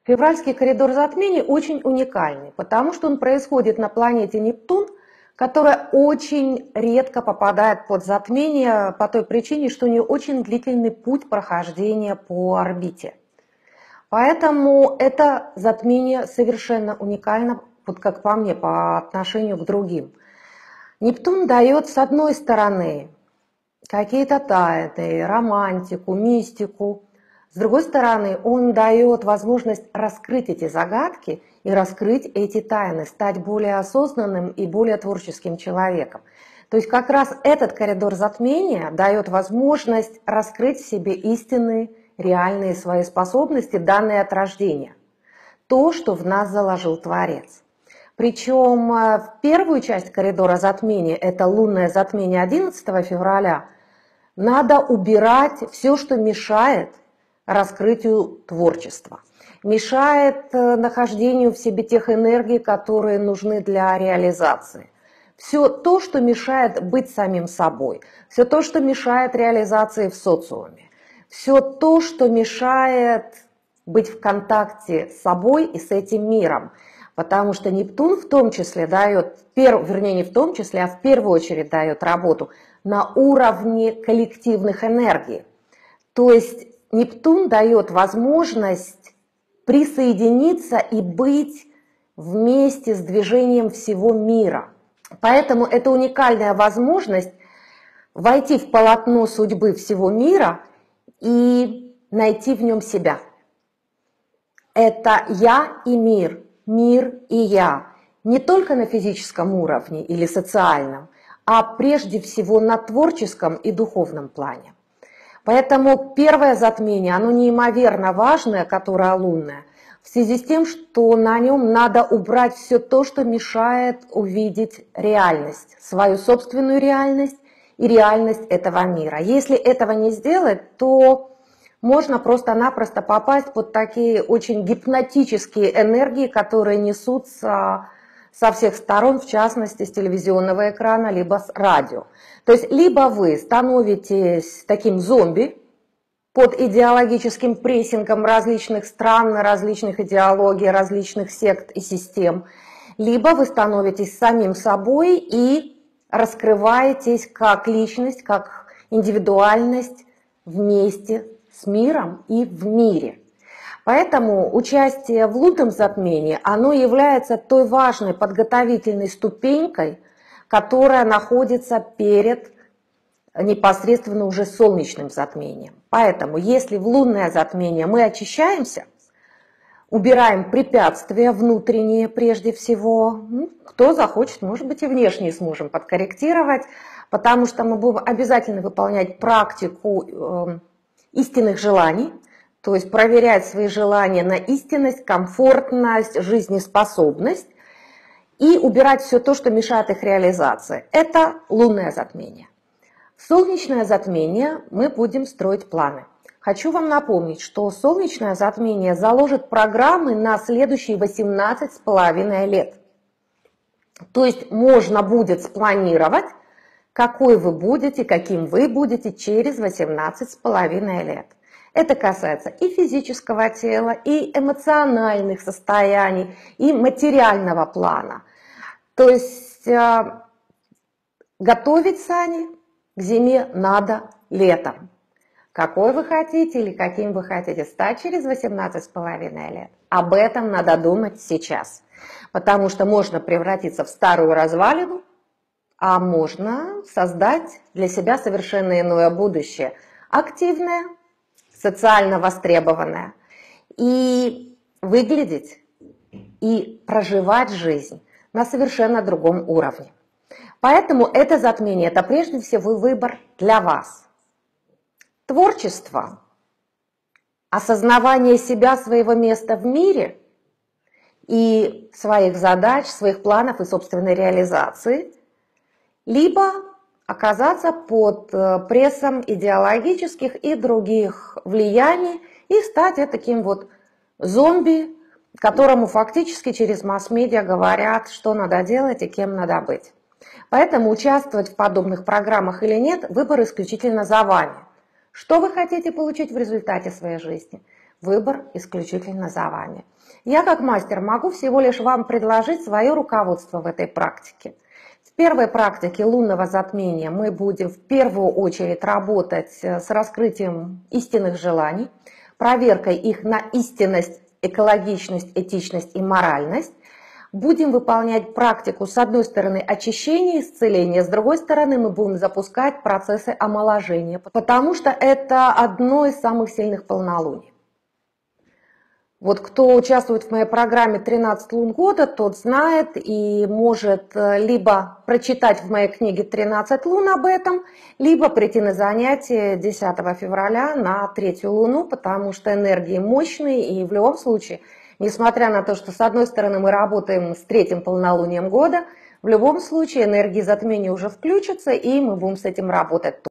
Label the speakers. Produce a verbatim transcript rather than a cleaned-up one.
Speaker 1: Февральский коридор затмений очень уникальный, потому что он происходит на планете Нептун, которая очень редко попадает под затмение по той причине, что у нее очень длительный путь прохождения по орбите. Поэтому это затмение совершенно уникально, вот как по мне, по отношению к другим. Нептун дает, с одной стороны, какие-то тайны, романтику, мистику. С другой стороны, он дает возможность раскрыть эти загадки и раскрыть эти тайны, стать более осознанным и более творческим человеком. То есть как раз этот коридор затмения дает возможность раскрыть в себе истинные, реальные свои способности, данные от рождения. То, что в нас заложил Творец. Причем в первую часть коридора затмения, это лунное затмение одиннадцатого февраля, надо убирать все, что мешает раскрытию творчества, мешает нахождению в себе тех энергий, которые нужны для реализации. Все то, что мешает быть самим собой, все то, что мешает реализации в социуме, все то, что мешает быть в контакте с собой и с этим миром. Потому что Нептун в том числе дает, вернее не в том числе, а в первую очередь дает работу на уровне коллективных энергий. То есть Нептун дает возможность присоединиться и быть вместе с движением всего мира. Поэтому это уникальная возможность войти в полотно судьбы всего мира и найти в нем себя. Это я и мир, мир и я. Не только на физическом уровне или социальном, а прежде всего на творческом и духовном плане. Поэтому первое затмение, оно неимоверно важное, которое лунное, в связи с тем, что на нем надо убрать все то, что мешает увидеть реальность, свою собственную реальность и реальность этого мира. Если этого не сделать, то можно просто-напросто попасть под такие очень гипнотические энергии, которые несутся со всех сторон, в частности, с телевизионного экрана, либо с радио. То есть либо вы становитесь таким зомби под идеологическим прессингом различных стран, различных идеологий, различных сект и систем, либо вы становитесь самим собой и раскрываетесь как личность, как индивидуальность вместе с миром и в мире. Поэтому участие в лунном затмении, оно является той важной подготовительной ступенькой, которая находится перед непосредственно уже солнечным затмением. Поэтому если в лунное затмение мы очищаемся, убираем препятствия внутренние прежде всего, ну, кто захочет, может быть, и внешние сможем подкорректировать, потому что мы будем обязательно выполнять практику э, истинных желаний, то есть проверять свои желания на истинность, комфортность, жизнеспособность и убирать все то, что мешает их реализации. Это лунное затмение. В солнечное затмение мы будем строить планы. Хочу вам напомнить, что солнечное затмение заложит программы на следующие восемнадцать с половиной лет. То есть можно будет спланировать, какой вы будете, каким вы будете через восемнадцать с половиной лет. Это касается и физического тела, и эмоциональных состояний, и материального плана. То есть э, готовить сани к зиме надо летом. Какой вы хотите или каким вы хотите стать через восемнадцать с половиной лет? Об этом надо думать сейчас. Потому что можно превратиться в старую развалину, а можно создать для себя совершенно иное будущее. Активное, социально востребованное. И выглядеть, и проживать жизнь на совершенно другом уровне. Поэтому это затмение, это прежде всего выбор для вас. Творчество, осознавание себя, своего места в мире и своих задач, своих планов и собственной реализации, либо оказаться под прессом идеологических и других влияний и стать таким вот зомби, которому фактически через масс-медиа говорят, что надо делать и кем надо быть. Поэтому участвовать в подобных программах или нет, выбор исключительно за вами. Что вы хотите получить в результате своей жизни? Выбор исключительно за вами. Я как мастер могу всего лишь вам предложить свое руководство в этой практике. В первой практике лунного затмения мы будем в первую очередь работать с раскрытием истинных желаний, проверкой их на истинность, экологичность, этичность и моральность. Будем выполнять практику, с одной стороны, очищения, исцеления, с другой стороны, мы будем запускать процессы омоложения, потому что это одно из самых сильных полнолуний. Вот кто участвует в моей программе тринадцать лун года, тот знает и может либо прочитать в моей книге тринадцать лун об этом, либо прийти на занятие десятого февраля на третью луну, потому что энергии мощные, и в любом случае, несмотря на то, что с одной стороны мы работаем с третьим полнолунием года, в любом случае энергии затмения уже включатся, и мы будем с этим работать.